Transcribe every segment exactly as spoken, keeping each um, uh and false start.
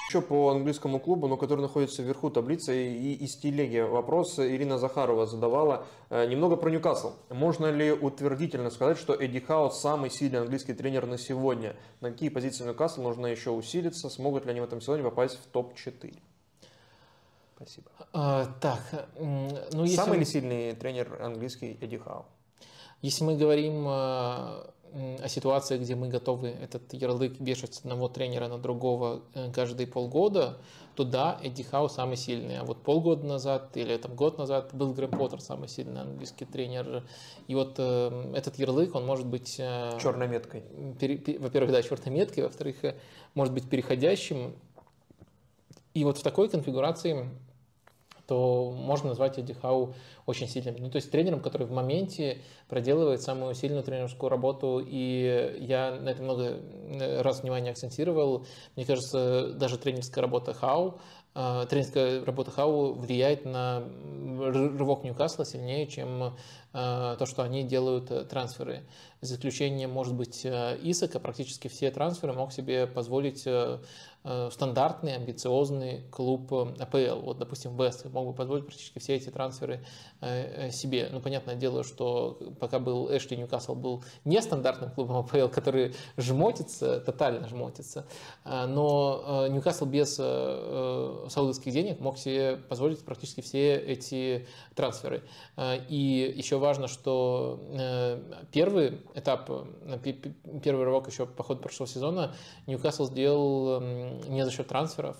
Еще по английскому клубу, но который находится вверху таблицы, и из телеги вопрос Ирина Захарова задавала немного про Ньюкасл. Можно ли утвердительно сказать, что Эдди Хау самый сильный английский тренер на сегодня? На какие позиции Ньюкасл нужно еще усилиться? Смогут ли они в этом сезоне попасть в топ четыре? Спасибо. А, так, ну, если Самый мы, ли сильный тренер английский Эдди Хау? если мы говорим о ситуации, где мы готовы этот ярлык вешать с одного тренера на другого каждые полгода, то да, Эдди Хау самый сильный. А вот полгода назад или там, год назад был Грэм Поттер самый сильный английский тренер. И вот э, этот ярлык, он может быть... Э, черной меткой. Пере, во-первых, да, черной меткой, во-вторых, может быть переходящим. И вот в такой конфигурации то можно назвать Эдди Хау очень сильным. Ну, то есть тренером, который в моменте проделывает самую сильную тренерскую работу, и я на это много раз внимание акцентировал. Мне кажется, даже тренерская работа Хау, тренерская работа Хау влияет на рывок Ньюкасла сильнее, чем то, что они делают трансферы. За исключением, может быть, Исака, практически все трансферы мог себе позволить стандартный, амбициозный клуб АПЛ. Вот, допустим, Вест мог бы позволить практически все эти трансферы себе. Ну, понятное дело, что пока был Эшли, Ньюкасл был нестандартным клубом АПЛ, который жмотится, тотально жмотится. Но Ньюкасл без саудовских денег мог себе позволить практически все эти трансферы. И еще важно, что первый этап, первый рывок еще по ходу прошлого сезона Ньюкасл сделал не за счет трансферов.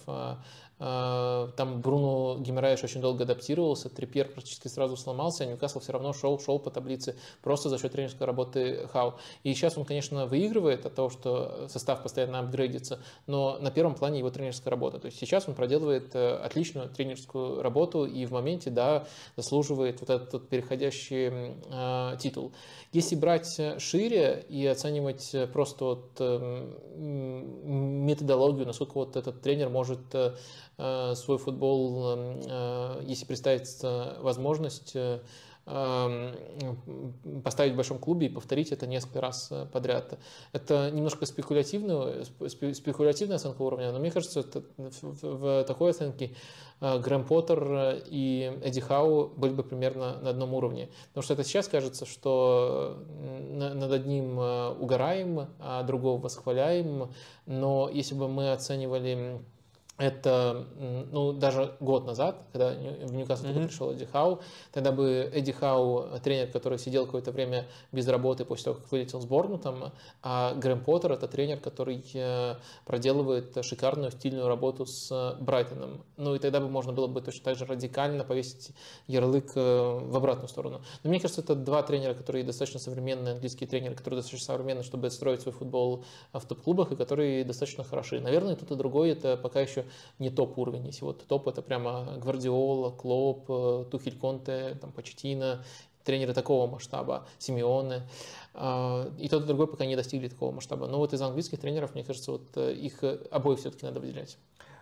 Там Бруно Гимараеш очень долго адаптировался, Трипьер практически сразу сломался, а Ньюкасл все равно шел, шел по таблице просто за счет тренерской работы Хау. И сейчас он, конечно, выигрывает от того, что состав постоянно апгрейдится, но на первом плане его тренерская работа. То есть сейчас он проделывает отличную тренерскую работу и в моменте, да, заслуживает вот этот вот переходящий э, титул. Если брать шире и оценивать просто вот, э, методологию, насколько вот этот тренер может свой футбол, если представить возможность поставить в большом клубе и повторить это несколько раз подряд. Это немножко спекулятивная, спекулятивная оценка уровня, но мне кажется, это, в, в такой оценке Грэм Поттер и Эдди Хау были бы примерно на одном уровне. Потому что это сейчас кажется, что над одним угораем, а другого восхваляем, но если бы мы оценивали это, ну, даже год назад, когда в Ньюкасл mm-hmm. пришел Эдди Хау, тогда бы Эдди Хау, тренер, который сидел какое-то время без работы после того, как вылетел с Борнмутом, а Грэм Поттер – это тренер, который проделывает шикарную стильную работу с Брайтоном. Ну, и тогда бы можно было бы точно так же радикально повесить ярлык в обратную сторону. Но мне кажется, это два тренера, которые достаточно современные, английские тренеры, которые достаточно современные, чтобы строить свой футбол в топ-клубах, и которые достаточно хороши. Наверное, тот и другой – это пока еще не топ-уровень. Если вот топ — это прямо Гвардиола, Клоп, Тухель, Конте, там, Почеттино, тренеры такого масштаба, Симеоне. И тот и другой пока не достигли такого масштаба. Но вот из английских тренеров, мне кажется, вот их обоих все-таки надо выделять.